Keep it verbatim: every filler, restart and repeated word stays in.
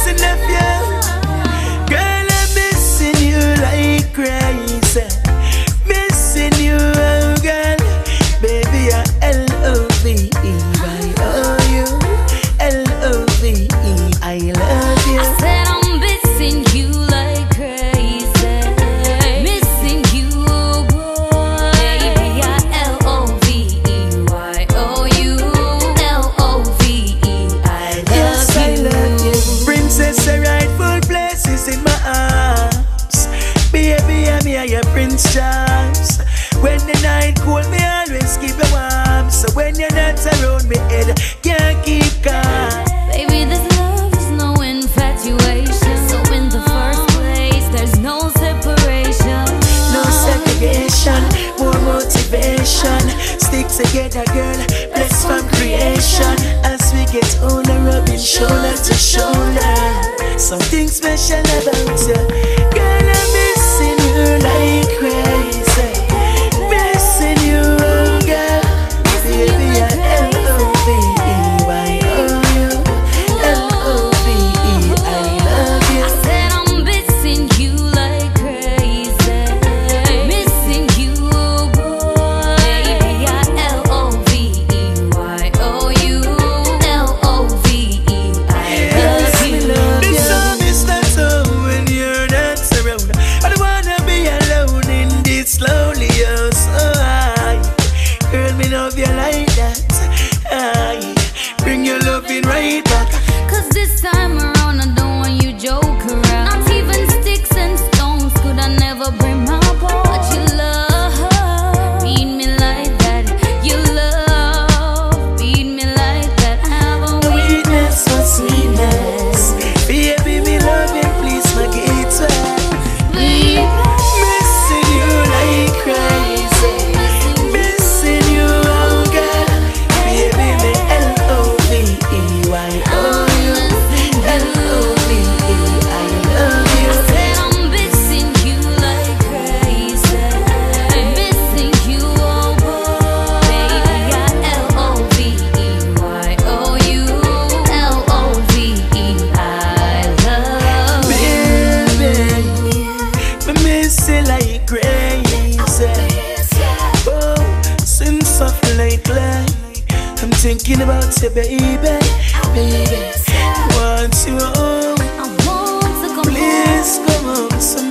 missing of you. Girl, I'm missing you like crazy. Missing you, oh girl. Baby, I L O V E Y O U. L O V E, I love you. I said I'm missing you like crazy. Missing you, boy. Baby, I L O V E Y O U. L O V E, I love Yes, you. I love you. Princess, the rightful place is in my arms. Baby, I'm here, your Prince Charles. When the night cold, me always keep you warm. So when you're not around me, head can't keep calm. Baby, this love is no infatuation. So in the first place, there's no separation. No segregation, more motivation. Stick together, girl, blessed from creation. As we get older, rubbing shoulder to shoulder. Something special about you. Girl, I'm missing you like crazy. Missing you, oh girl. Baby, I L O V E Y O U. L O V E, I love you. I said I'm missing you like crazy. Missing you, boy. Baby, I L O V E Y O U. L O V E, I Yes, love me you. love you. This love is not so when you're not around. I don't wanna be alone in this lonely house. Oh, I, girl, me love you like that. I bring your loving right back. Cause this time around I don't want you joke around. Not even sticks and stones could I never bring my boat. But you love, beat me like that. You love, beat me like that. Have a Sweetness, oh sweetness. Baby, me love you, please forget it. Missing you like crazy. Missing you, oh girl. Baby, me L O V E Y O U. L O V E, I love you. I said I'm missing you like crazy. Missing you, oh boy. Baby, I L O V E Y O U. L O V E, I love you. Baby, me miss you like crazy. Oh, since of lately, I'm thinking about you, baby. Baby, want you home. I want to come Please come home.